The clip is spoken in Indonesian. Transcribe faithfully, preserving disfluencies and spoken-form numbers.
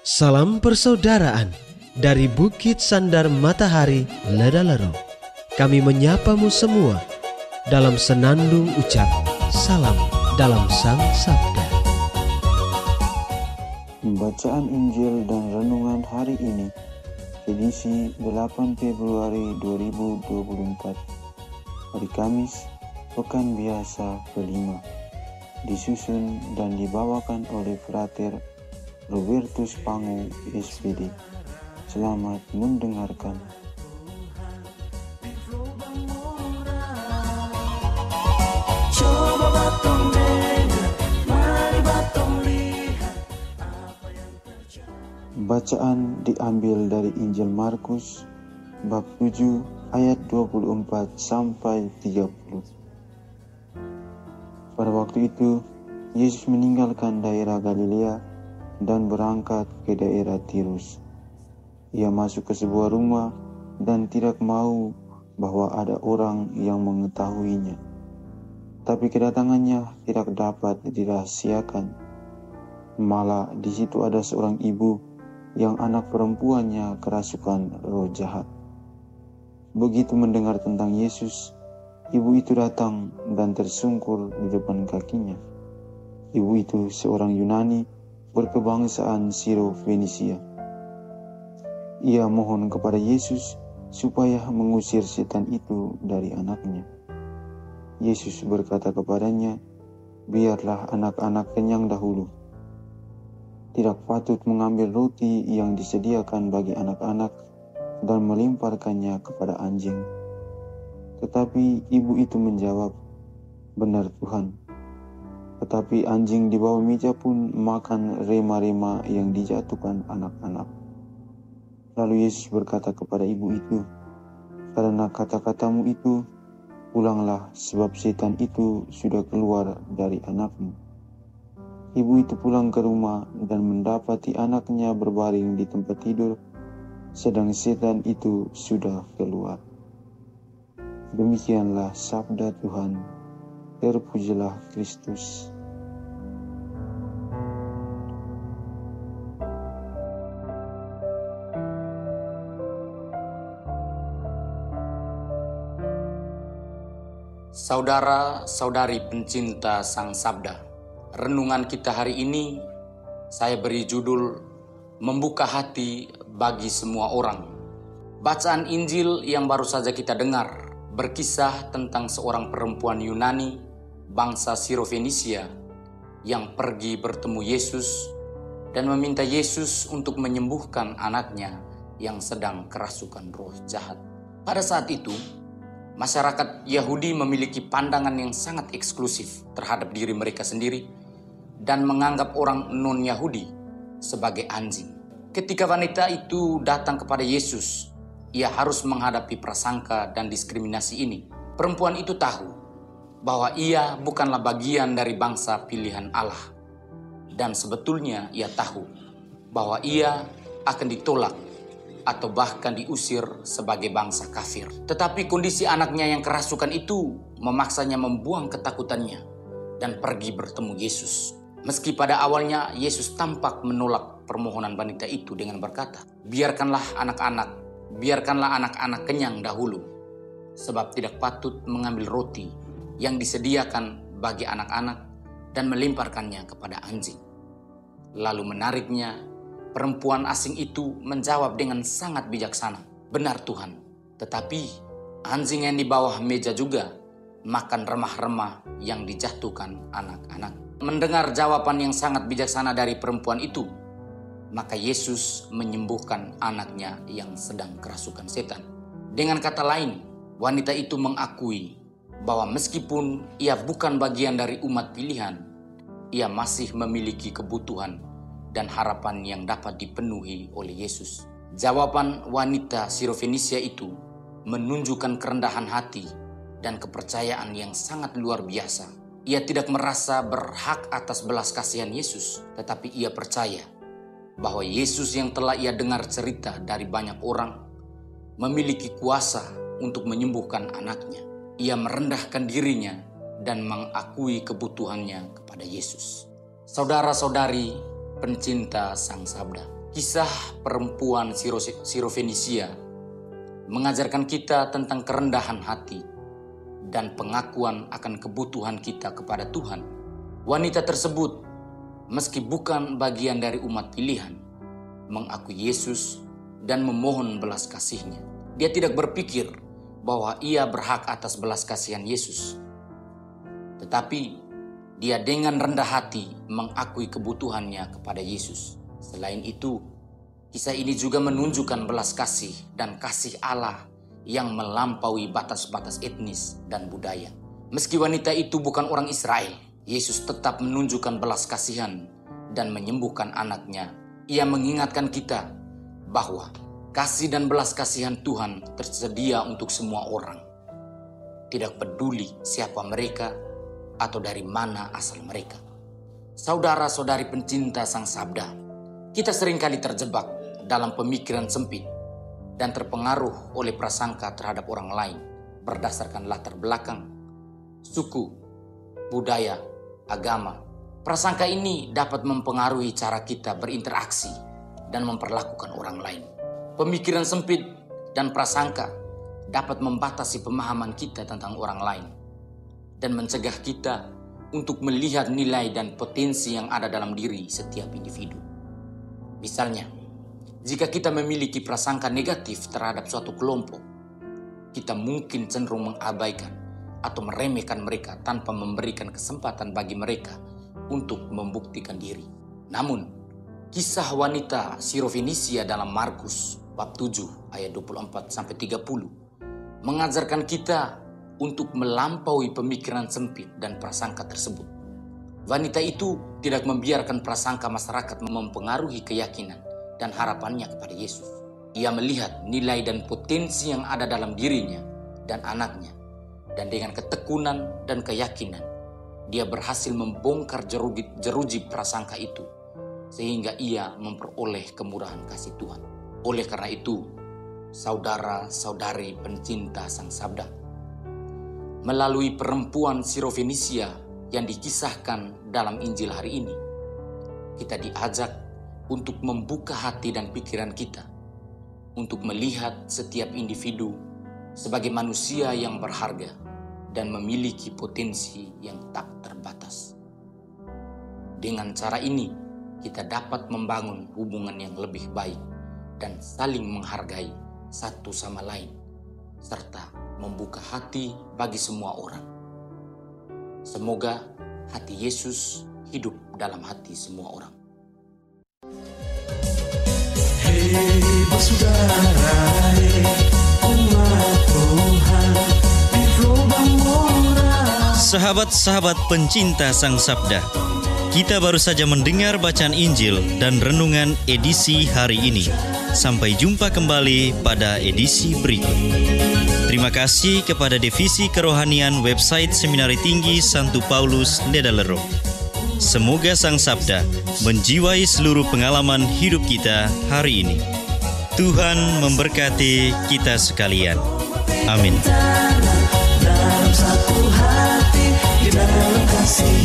Salam persaudaraan dari Bukit Sandar Matahari Ledalero. Kami menyapamu semua dalam senandung ucap salam dalam Sang Sabda. Bacaan Injil dan Renungan hari ini, edisi delapan Februari dua ribu dua puluh empat, hari Kamis, Pekan Biasa kelima, disusun dan dibawakan oleh Frater Robertus Pangu, S P D. Selamat mendengarkan. Bacaan diambil dari Injil Markus bab tujuh ayat dua puluh empat sampai tiga puluh. Pada waktu itu, Yesus meninggalkan daerah Galilea dan berangkat ke daerah Tirus. Ia masuk ke sebuah rumah dan tidak mau bahwa ada orang yang mengetahuinya. Tapi kedatangannya tidak dapat dirahasiakan. Malah di situ ada seorang ibu yang anak perempuannya kerasukan roh jahat. Begitu mendengar tentang Yesus, ibu itu datang dan tersungkur di depan kakinya. Ibu itu seorang Yunani berkebangsaan Siro-Fenisia. Ia mohon kepada Yesus supaya mengusir setan itu dari anaknya. Yesus berkata kepadanya, "Biarlah anak-anak kenyang dahulu. Tidak patut mengambil roti yang disediakan bagi anak-anak dan melemparkannya kepada anjing." Tetapi ibu itu menjawab, "Benar Tuhan, tetapi anjing di bawah meja pun makan rema-rema yang dijatuhkan anak-anak." Lalu Yesus berkata kepada ibu itu, "Karena kata-katamu itu, pulanglah, sebab setan itu sudah keluar dari anakmu." Ibu itu pulang ke rumah dan mendapati anaknya berbaring di tempat tidur, sedang setan itu sudah keluar. Demikianlah sabda Tuhan. Terpujilah Kristus. Saudara-saudari pencinta Sang Sabda, renungan kita hari ini saya beri judul Membuka Hati Bagi Semua Orang. Bacaan Injil yang baru saja kita dengar berkisah tentang seorang perempuan Yunani bangsa Siro-Fenisia yang pergi bertemu Yesus dan meminta Yesus untuk menyembuhkan anaknya yang sedang kerasukan roh jahat. Pada saat itu, masyarakat Yahudi memiliki pandangan yang sangat eksklusif terhadap diri mereka sendiri dan menganggap orang non-Yahudi sebagai anjing. Ketika wanita itu datang kepada Yesus, ia harus menghadapi prasangka dan diskriminasi ini. Perempuan itu tahu bahwa ia bukanlah bagian dari bangsa pilihan Allah. Dan sebetulnya ia tahu bahwa ia akan ditolak atau bahkan diusir sebagai bangsa kafir. Tetapi kondisi anaknya yang kerasukan itu memaksanya membuang ketakutannya dan pergi bertemu Yesus. Meski pada awalnya Yesus tampak menolak permohonan wanita itu dengan berkata, "Biarkanlah anak-anak, biarkanlah anak-anak kenyang dahulu, sebab tidak patut mengambil roti yang disediakan bagi anak-anak dan melemparkannya kepada anjing." Lalu menariknya, perempuan asing itu menjawab dengan sangat bijaksana, "Benar Tuhan, tetapi anjing yang di bawah meja juga makan remah-remah yang dijatuhkan anak-anak." Mendengar jawaban yang sangat bijaksana dari perempuan itu, maka Yesus menyembuhkan anaknya yang sedang kerasukan setan. Dengan kata lain, wanita itu mengakui bahwa meskipun ia bukan bagian dari umat pilihan, ia masih memiliki kebutuhan dan harapan yang dapat dipenuhi oleh Yesus. Jawaban wanita Siro-Fenisia itu menunjukkan kerendahan hati dan kepercayaan yang sangat luar biasa. Ia tidak merasa berhak atas belas kasihan Yesus, tetapi ia percaya bahwa Yesus yang telah ia dengar cerita dari banyak orang memiliki kuasa untuk menyembuhkan anaknya. Ia merendahkan dirinya dan mengakui kebutuhannya kepada Yesus. Saudara-saudari pencinta Sang Sabda, Kisah perempuan Sirofenisia mengajarkan kita tentang kerendahan hati dan pengakuan akan kebutuhan kita kepada Tuhan. Wanita tersebut, meski bukan bagian dari umat pilihan, mengakui Yesus dan memohon belas kasih-Nya. Dia tidak berpikir bahwa ia berhak atas belas kasihan Yesus. Tetapi dia dengan rendah hati mengakui kebutuhannya kepada Yesus. Selain itu, kisah ini juga menunjukkan belas kasih dan kasih Allah yang melampaui batas-batas etnis dan budaya. Meski wanita itu bukan orang Israel, Yesus tetap menunjukkan belas kasihan dan menyembuhkan anaknya. Ia mengingatkan kita bahwa kasih dan belas kasihan Tuhan tersedia untuk semua orang. Tidak peduli siapa mereka atau dari mana asal mereka. Saudara-saudari pencinta Sang Sabda, kita seringkali terjebak dalam pemikiran sempit dan terpengaruh oleh prasangka terhadap orang lain berdasarkan latar belakang, suku, budaya, agama. Prasangka ini dapat mempengaruhi cara kita berinteraksi dan memperlakukan orang lain. Pemikiran sempit dan prasangka dapat membatasi pemahaman kita tentang orang lain dan mencegah kita untuk melihat nilai dan potensi yang ada dalam diri setiap individu. Misalnya, jika kita memiliki prasangka negatif terhadap suatu kelompok, kita mungkin cenderung mengabaikan atau meremehkan mereka tanpa memberikan kesempatan bagi mereka untuk membuktikan diri. Namun, kisah wanita Sirofenisia dalam Markus bab tujuh ayat dua puluh empat sampai tiga puluh mengajarkan kita untuk melampaui pemikiran sempit dan prasangka tersebut. Wanita itu tidak membiarkan prasangka masyarakat mempengaruhi keyakinan dan harapannya kepada Yesus. Ia melihat nilai dan potensi yang ada dalam dirinya dan anaknya, dan dengan ketekunan dan keyakinan, dia berhasil membongkar jeruji, jeruji prasangka itu, sehingga ia memperoleh kemurahan kasih Tuhan. Oleh karena itu, saudara-saudari pencinta Sang Sabda, melalui perempuan Sirofenisia yang dikisahkan dalam Injil hari ini, kita diajak untuk membuka hati dan pikiran kita untuk melihat setiap individu sebagai manusia yang berharga dan memiliki potensi yang tak terbatas. Dengan cara ini, kita dapat membangun hubungan yang lebih baik dan saling menghargai satu sama lain, serta membuka hati bagi semua orang. Semoga hati Yesus hidup dalam hati semua orang. Hei bersaudara, umat Tuhan di Flobamora. Sahabat-sahabat pencinta Sang Sabda, kita baru saja mendengar bacaan Injil dan renungan edisi hari ini. Sampai jumpa kembali pada edisi berikut. Terima kasih kepada Divisi Kerohanian website Seminari Tinggi Santo Paulus Ledalero. Semoga Sang Sabda menjiwai seluruh pengalaman hidup kita hari ini. Tuhan memberkati kita sekalian. Amin. Dalam satu hati, di dalam kasih